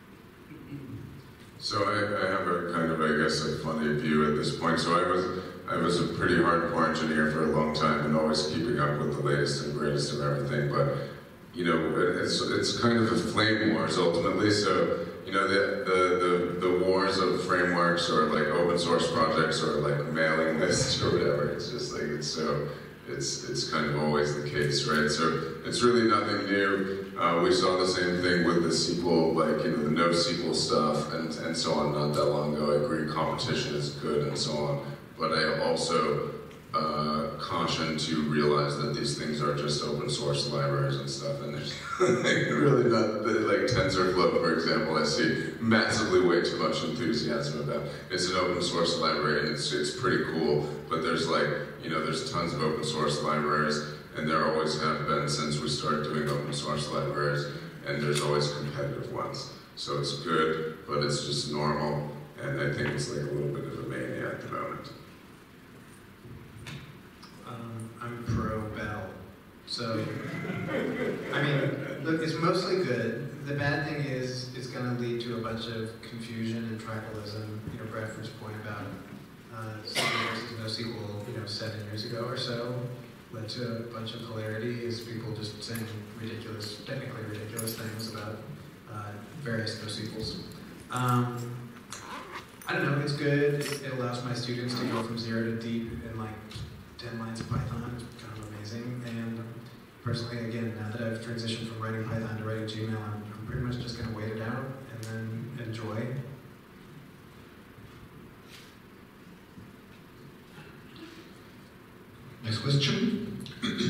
So I have a kind of, I guess, a funny view at this point. So I was a pretty hardcore engineer for a long time and always keeping up with the latest and greatest of everything. But you know, it's kind of a flame wars ultimately. So you know, the wars of frameworks or like open source projects or like mailing lists or whatever. It's just like it's kind of always the case, right? So it's really nothing new. We saw the same thing with the SQL, like, you know, the NoSQL stuff and so on not that long ago. I agree competition is good and so on, but I also caution to realize that these things are just open source libraries and stuff, and there's really not, like TensorFlow, for example, I see massively way too much enthusiasm about. It's an open source library and it's pretty cool, but there's like, you know, there's tons of open source libraries, and there always have been since we started doing open source libraries, and there's always competitive ones. So it's good, but it's just normal, and I think it's like a little bit of a mania at the moment.
I'm pro Bell. So, I mean, look, it's mostly good. The bad thing is it's going to lead to a bunch of confusion and tribalism. You know, Bradford's point about SQL versus NoSQL, you know, 7 years ago or so led to a bunch of hilarity is people just saying ridiculous, technically ridiculous things about various NoSQLs. I don't know, it's good. It allows my students to go from 0 to deep in like 10 lines of Python. It's kind of amazing. And personally, again, now that I've transitioned from writing Python to writing Gmail, I'm pretty much just going to wait it out and then enjoy.
Next question.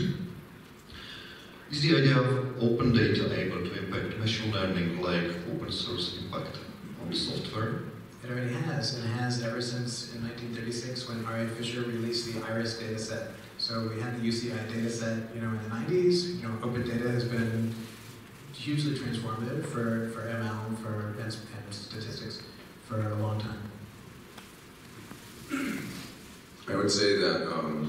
Is the idea of open data able to impact machine learning like open source impact on software?
It already has, and it has ever since in 1936 when R.A. Fisher released the IRIS dataset. So we had the UCI dataset, you know, in the 90s. You know, open data has been hugely transformative for ML, and statistics for a long time.
I would say that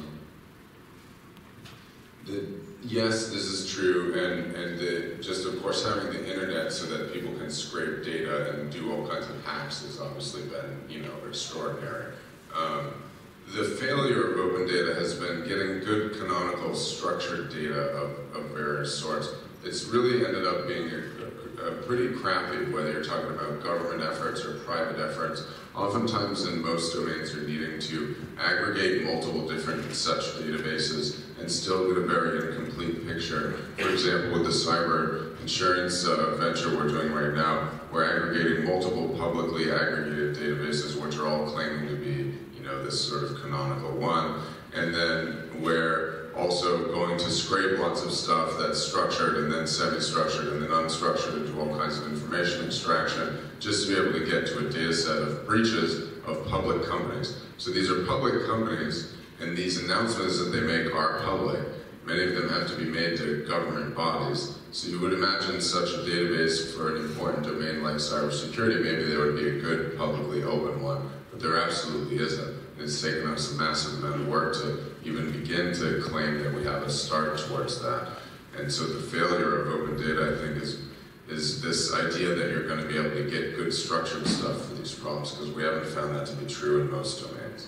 yes, this is true, and just of course having the internet so that people can scrape data and do all kinds of hacks has obviously been, you know, extraordinary. The failure of open data has been getting good canonical structured data of various sorts. It's really ended up being a pretty crappy, whether you're talking about government efforts or private efforts. Oftentimes in most domains you're needing to aggregate multiple different such databases and still get a very incomplete picture. For example, with the cyber insurance venture we're doing right now, we're aggregating multiple publicly aggregated databases which are all claiming to be, you know, this sort of canonical one. And then we're also going to scrape lots of stuff that's structured and then semi-structured and then unstructured and do all kinds of information extraction just to be able to get to a data set of breaches of public companies. So these are public companies, and these announcements that they make are public. Many of them have to be made to government bodies. So you would imagine such a database for an important domain like cybersecurity, maybe there would be a good publicly open one, but there absolutely isn't. It's taken us a massive amount of work to even begin to claim that we have a start towards that. And so the failure of open data, I think, is this idea that you're going to be able to get good structured stuff for these problems, because we haven't found that to be true in most domains.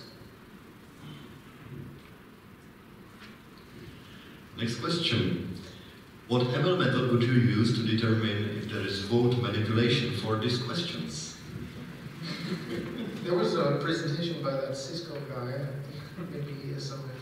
Next question. What ML method would you use to determine if there is vote manipulation for these questions?
There was a presentation by that Cisco guy. I think maybe he is somewhere.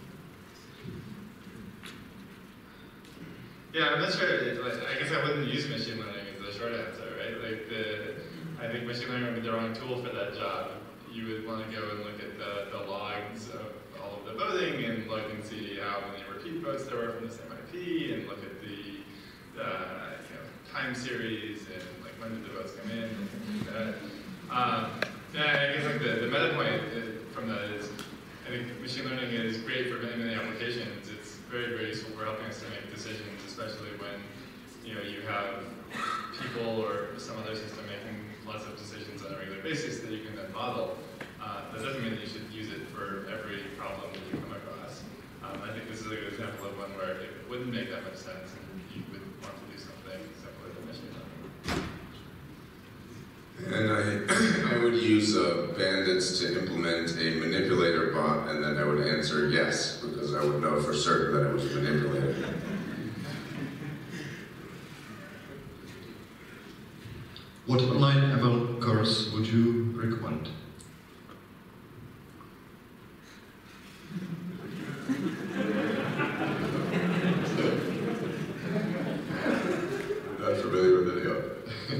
Yeah, I'm not sure. I guess I wouldn't use machine learning as the short answer, right? Like I think machine learning would be the wrong tool for that job. You would want to go and look at the logs of all of the voting and look and see how many repeat votes there were from the same IP, and look at the time series and like when did the votes come in and things like that. I guess like the meta point from that is, I think machine learning is great for many applications. It's very, very useful for helping us to make decisions, especially when you have people or some other system making lots of decisions on a regular basis that you can then model. That doesn't mean that you should use it for every problem that you come across. I think this is a good example of one where it wouldn't make that much sense, and you would want to do something simpler than machine learning.
And I would use bandits to implement a manipulator bot, and then I would answer yes, because I would know for certain that it was manipulated.
What online ML course would you recommend?
Not familiar with any of it.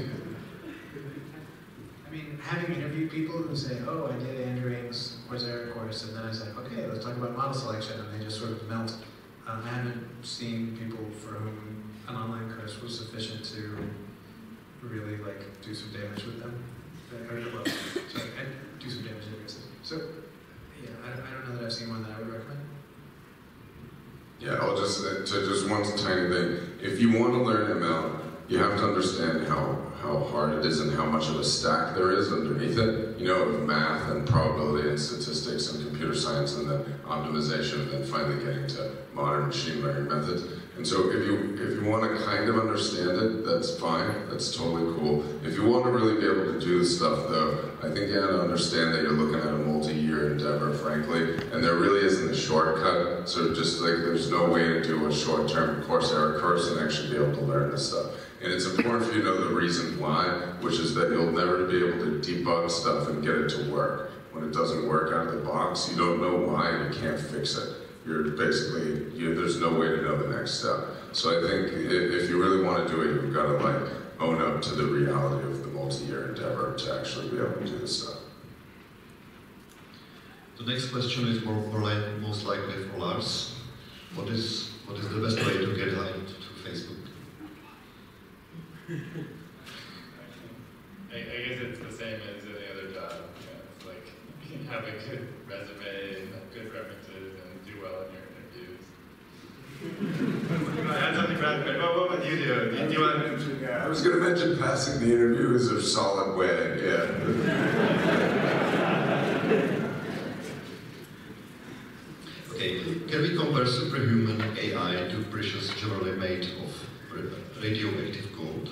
I mean, having interviewed people who say, oh, I did Andrew Ng's Coursera course, and then I say, okay, let's talk about model selection, and they just sort of melt. I haven't seen people for whom an online course was sufficient to really like do some damage with them. Well, sorry, do some damage to their. So, yeah, I don't know that I've seen one that I would recommend.
Yeah, I'll just, just one tiny thing. If you want to learn ML, you have to understand how hard it is and how much of a stack there is underneath it. You know, of math and probability and statistics and computer science and then optimization and then finally getting to modern machine learning methods. And so if you want to kind of understand it, that's fine, that's totally cool. If you want to really be able to do the stuff though, I think you have to understand that you're looking at a multi-year endeavor, frankly, and there really isn't a shortcut. So just like there's no way to do a short-term Coursera course and actually be able to learn this stuff. And it's important for you to know the reason why, which is that you'll never be able to debug stuff and get it to work. When it doesn't work out of the box, you don't know why and you can't fix it. You're basically, there's no way to know the next step. So I think if you really want to do it, you've got to like own up to the reality of the multi-year endeavor to actually be able to do this stuff.
The next question is most likely for Lars. What is the best way to get linked to Facebook?
I guess it's the same as any other job. You know, it's like you can have a good resume and good references and do well in your interviews. I had something bad, but what would you do? Do you want?
I was going to mention passing the interview is a solid way. Yeah.
Okay, can we compare superhuman AI to precious jewelry made of radioactive gold?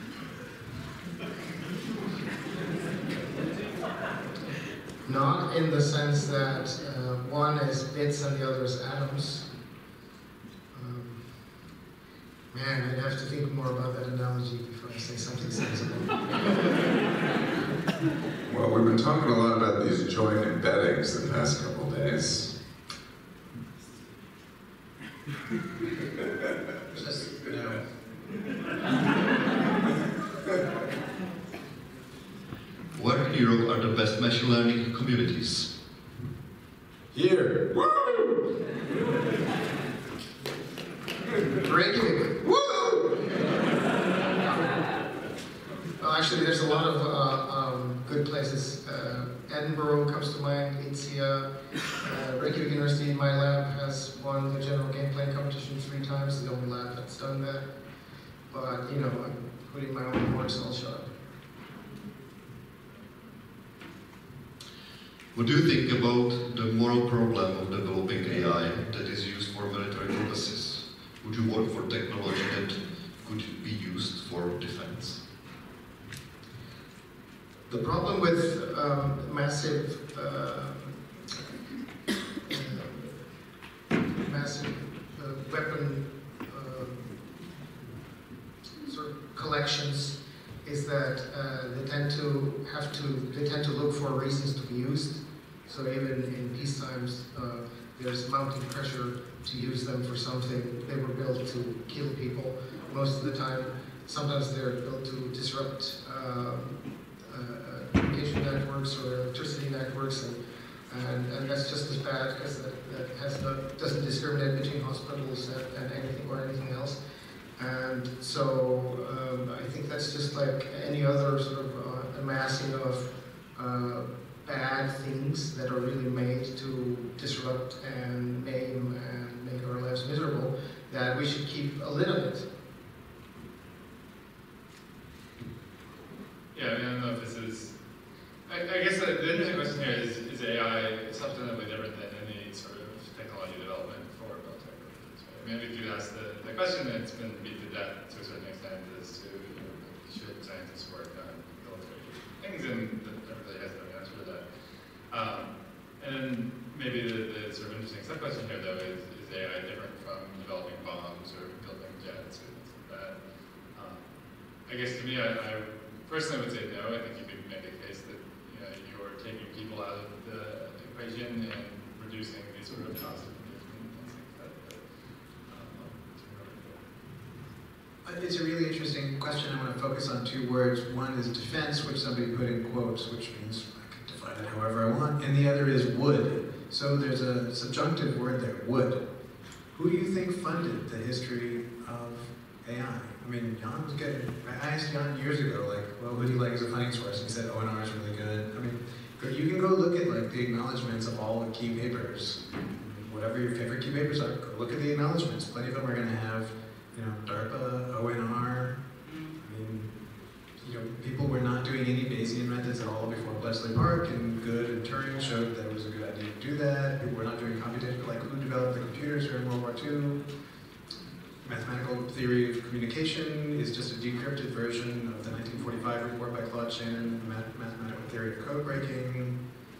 Not in the sense that one is bits and the other is atoms. Man, I'd have to think more about that analogy before I say something sensible.
Well, we've been talking a lot about these joint embeddings the past couple days.
Just, no.
Where in Europe are the best machine learning communities?
Here. Woo!
Reykjavik. Woo! Well, actually, there's a lot of good places. Edinburgh comes to mind, ITSIA. Reykjavik University, my lab, has won the general game plan competition 3 times, the only lab that's done that. But, you know, I'm putting my own horse, I'll shut up.
What do you think about the moral problem of developing AI that is used for military purposes? Would you work for technology that could be used for defense?
The problem with massive weapon sort of collections is that they tend to look for reasons to be used. So even in peace times, there's mounting pressure to use them for something. They were built to kill people most of the time. Sometimes they're built to disrupt communication networks or electricity networks, and that's just as bad because that doesn't discriminate between hospitals and anything else. And so I think that's just like any other sort of amassing of bad things that are really made to disrupt and maim and make our lives miserable, that we should keep a lid on it.
Yeah, I mean, I don't know if this is. I guess the interesting question here is AI substantively different than any sort of technology development for military purposes? Right? I mean, we do ask the question that's been beat to death to a certain extent is to, should scientists work on military things, and that really hasn't been answered to that. And then maybe the sort of interesting sub-question here, though, is AI different from developing bombs or building jets or things like that? I guess to me, I Personally, I would say no. I think you could make a case that you're taking people out of the equation and reducing the sort of cost of engagement and things like that.
It's a really interesting question. I want to focus on two words. One is defense, which somebody put in quotes, which means I can define it however I want, and the other is would. So there's a subjunctive word there, would. Who do you think funded the history of AI? I mean, Jan was getting, I asked Jan years ago, like, well, who do you like as a funding source? And he said ONR is really good. I mean, you can go look at like the acknowledgements of all the key papers. Whatever your favorite key papers are, go look at the acknowledgements. Plenty of them are going to have, DARPA, ONR. I mean, people were not doing any Bayesian methods at all before Bletchley Park, and Good and Turing showed that it was a good idea to do that. People were not doing computation, like who developed the computers during World War II. Mathematical theory of communication is just a decrypted version of the 1945 report by Claude Shannon, Mathematical Theory of Code Breaking.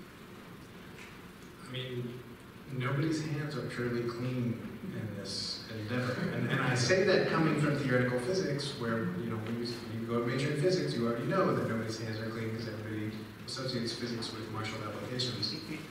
I mean, nobody's hands are purely clean in this endeavor. And I say that coming from theoretical physics, where, when you go to major in physics, you already know that nobody's hands are clean because everybody associates physics with martial applications.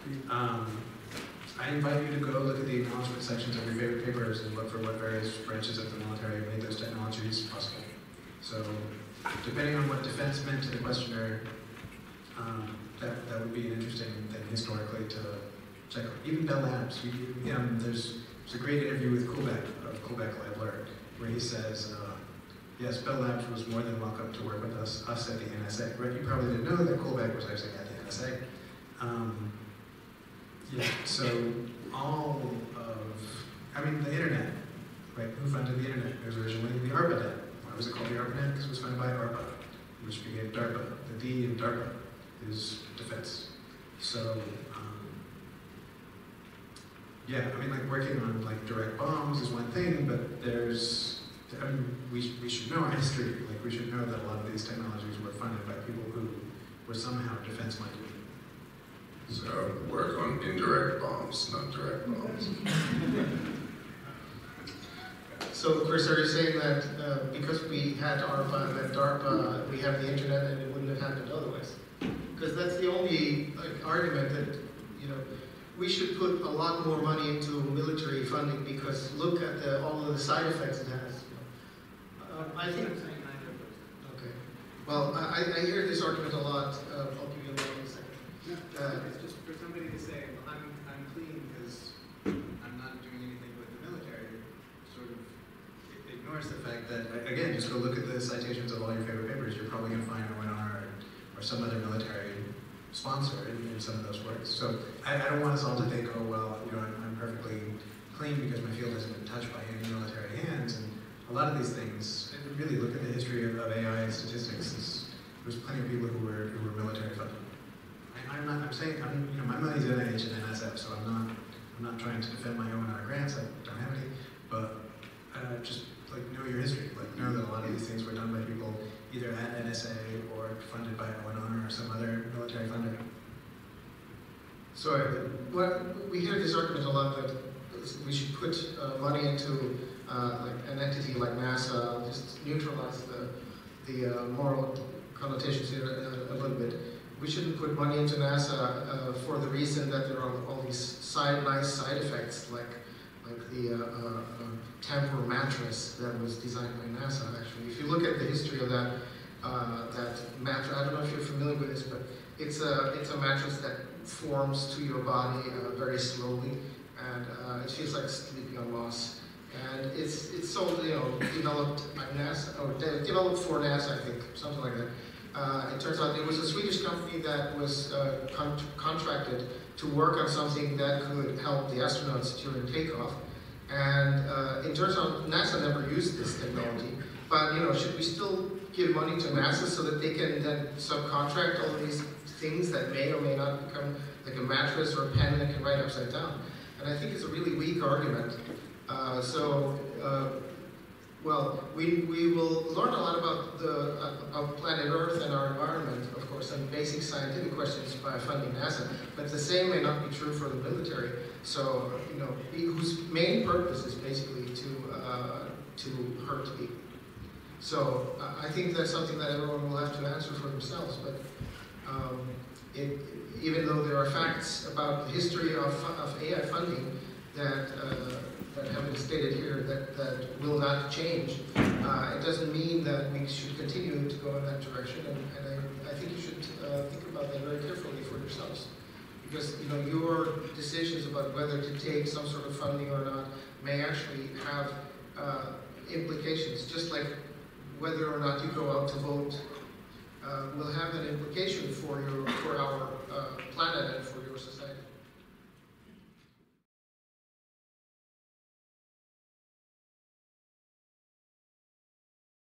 I invite you to go look at the acknowledgement sections of your favorite papers and look for what various branches of the military made those technologies possible. So, depending on what defense meant to the questioner, that would be an interesting thing historically to check out. Even Bell Labs, there's a great interview with Kullback of Kullback Labler, where he says, yes, Bell Labs was more than welcome to work with us at the NSA. Right? You probably didn't know that Kullback was actually at the NSA. So all of, the internet, right? Who funded the internet? It was originally the ARPANET. Why was it called the ARPANET? Because it was funded by ARPA, which became DARPA. The D in DARPA is defense. So, working on direct bombs is one thing, but we should know our history. We should know that a lot of these technologies were funded by people who were somehow defense-minded.
So work on indirect bombs, not direct bombs.
So, Chris, are you saying that because we had ARPA and DARPA, we have the internet and it wouldn't have happened otherwise? Because that's the only argument that, we should put a lot more money into military funding because look at all of the side effects it has. I think. Okay. Well, I hear this argument a lot. I'll give you a moment in a second.
It's just for somebody to say, well, I'm clean because I'm not doing anything with the military, sort of ignores the fact that, again, just go look at the citations of all your favorite papers. You're probably going to find ONR or some other military sponsor in some of those works. So I don't want us all to think, oh, well, I'm perfectly clean because my field hasn't been touched by any military hands. And a lot of these things, really look at the history of AI and statistics. There's plenty of people who were military funded. I'm saying, my money's NIH and NSF, so I'm not trying to defend my own grants. I don't have any, but just know your history. Know that a lot of these things were done by people either at NSA or funded by ONR or some other military funder.
So, we hear this argument a lot that we should put money into an entity like NASA, just neutralize the moral connotations here a little bit. We shouldn't put money into NASA for the reason that there are all these nice side effects, like the Tamper mattress that was designed by NASA. Actually, if you look at the history of that mattress, I don't know if you're familiar with this, but it's a mattress that forms to your body very slowly, and it feels like sleeping on moss. And it's sold, developed by NASA, or developed for NASA, I think, something like that. It turns out it was a Swedish company that was contracted to work on something that could help the astronauts during takeoff. And it turns out NASA never used this technology. But should we still give money to NASA so that they can then subcontract all of these things that may or may not become like a mattress or a pen that can write upside down? And I think it's a really weak argument. Well, we will learn a lot about planet Earth and our environment, of course, and basic scientific questions by funding NASA. But the same may not be true for the military. So, whose main purpose is basically to hurt people. So I think that's something that everyone will have to answer for themselves. But even though there are facts about the history of AI funding that have been stated here that will not change, it doesn't mean that we should continue to go in that direction. And I think you should think about that very carefully for yourselves. Because your decisions about whether to take some sort of funding or not may actually have implications, just like whether or not you go out to vote will have an implication for our planet and for your society.